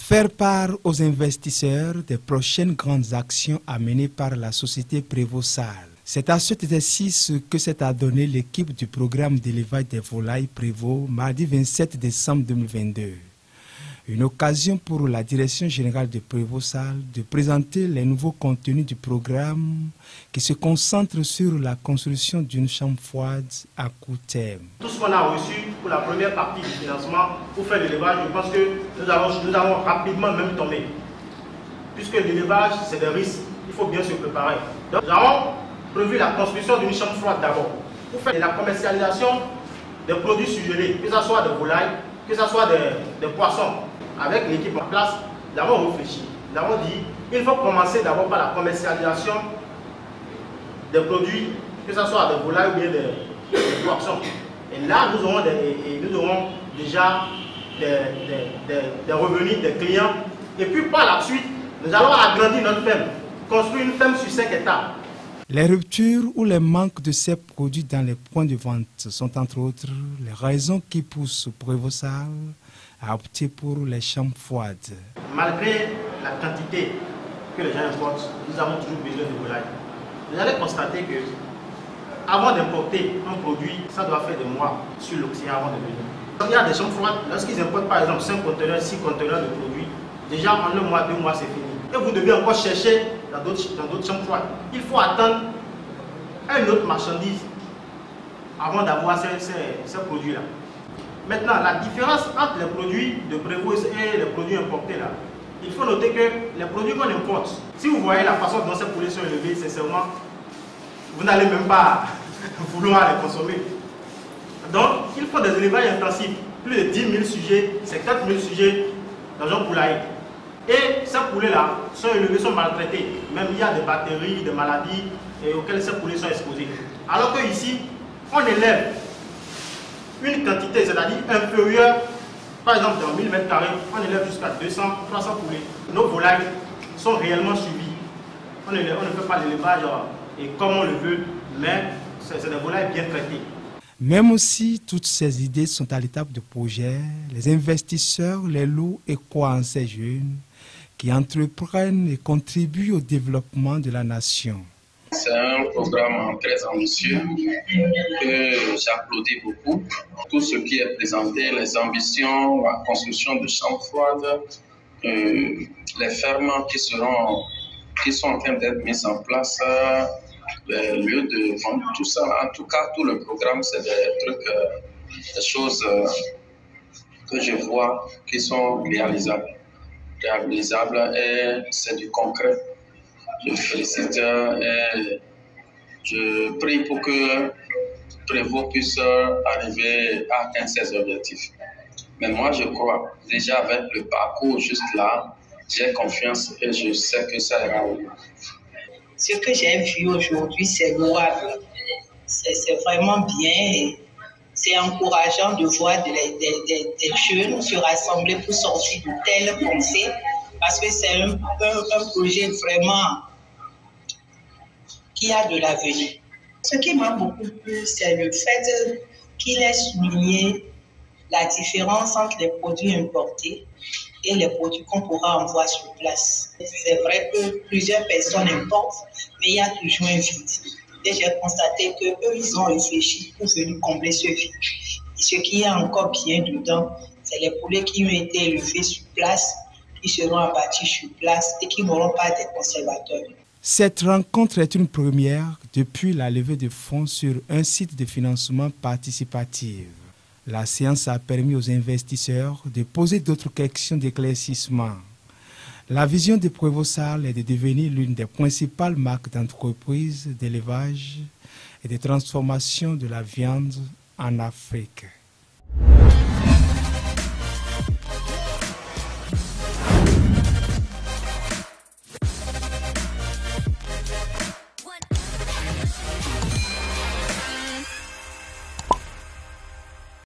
Faire part aux investisseurs des prochaines grandes actions à mener par la société Prévost-Sales. C'est à cet exercice que s'est adonné l'équipe du programme d'élevage des volailles Prévost mardi 27 décembre 2022. Une occasion pour la direction générale de Prévost-Sales de présenter les nouveaux contenus du programme qui se concentre sur la construction d'une chambre froide à court terme. Tout ce qu'on a reçu pour la première partie du financement pour faire l'élevage, je pense que nous allons rapidement même tomber. Puisque l'élevage, c'est des risques, il faut bien se préparer. Donc, nous avons prévu la construction d'une chambre froide d'abord pour faire la commercialisation des produits suggérés, que ce soit des volailles, que ce soit des poissons. Avec l'équipe en place, nous avons réfléchi. Nous avons dit qu'il faut commencer d'abord par la commercialisation des produits, que ce soit des volailles ou bien des poissons. Et là, nous aurons déjà des revenus des clients. Et puis par la suite, nous allons agrandir notre ferme, construire une ferme sur 5 hectares. Les ruptures ou les manques de ces produits dans les points de vente sont entre autres les raisons qui poussent Prévost-Sales à opter pour les chambres froides. Malgré la quantité que les gens importent, nous avons toujours besoin de volailles. Vous allez constater que avant d'importer un produit, ça doit faire des mois sur l'océan avant de venir. Il y a des chambres froides, lorsqu'ils importent par exemple 5 conteneurs, 6 conteneurs de produits, déjà en 1 mois, 2 mois c'est fini. Et vous devez encore chercher dans d'autres chambres froides. Il faut attendre une autre marchandise avant d'avoir ces produits-là. Maintenant, la différence entre les produits de Prévost et les produits importés, là, il faut noter que les produits qu'on importe, si vous voyez la façon dont ces poulets sont élevés, sincèrement, vous n'allez même pas vouloir les consommer. Donc, il faut des élevages intensifs, plus de 10 000 sujets, 50 000 sujets dans un poulailler. Et ces poulets-là sont élevés, sont maltraités. Même il y a des bactéries, des maladies auxquelles ces poulets sont exposés. Alors que ici, on élève une quantité, c'est-à-dire inférieure, par exemple dans 1000 m², on élève jusqu'à 200, 300 poulets. Nos volailles sont réellement suivies. On ne fait pas l'élevage comme on le veut, mais c'est des volailles bien traitées. Même si toutes ces idées sont à l'étape de projet, les investisseurs les louent et croient en ces jeunes qui entreprennent et contribuent au développement de la nation. C'est un programme très ambitieux que j'applaudis beaucoup. Tout ce qui est présenté, les ambitions, la construction de chambres froides, les fermes qui sont en train d'être mises en place, les lieux de vente, tout ça. En tout cas, tout le programme, c'est des trucs, des choses que je vois qui sont réalisables et c'est du concret. Je félicite et je prie pour que Prévost puisse arriver à atteindre ses objectifs. Mais moi, je crois, déjà avec le parcours juste là, j'ai confiance et je sais que ça ira au bout. Ce que j'ai vu aujourd'hui, c'est louable. C'est vraiment bien et c'est encourageant de voir des jeunes se rassembler pour sortir de tels pensées parce que c'est un projet vraiment qui a de l'avenir. Ce qui m'a beaucoup plu, c'est le fait qu'il ait souligné la différence entre les produits importés et les produits qu'on pourra envoyer sur place. C'est vrai que plusieurs personnes importent, mais il y a toujours un vide. Et j'ai constaté qu'eux, ils ont réfléchi pour venir combler ce vide. Et ce qui est encore bien dedans, c'est les poulets qui ont été élevés sur place, qui seront abattus sur place et qui n'auront pas de conservateurs. Cette rencontre est une première depuis la levée de fonds sur un site de financement participatif. La séance a permis aux investisseurs de poser d'autres questions d'éclaircissement. La vision de Prévost-Sales est de devenir l'une des principales marques d'entreprise d'élevage et de transformation de la viande en Afrique.